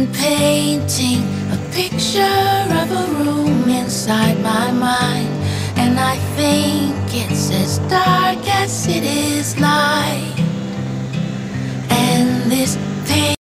been painting a picture of a room inside my mind, and I think it's as dark as cities lie.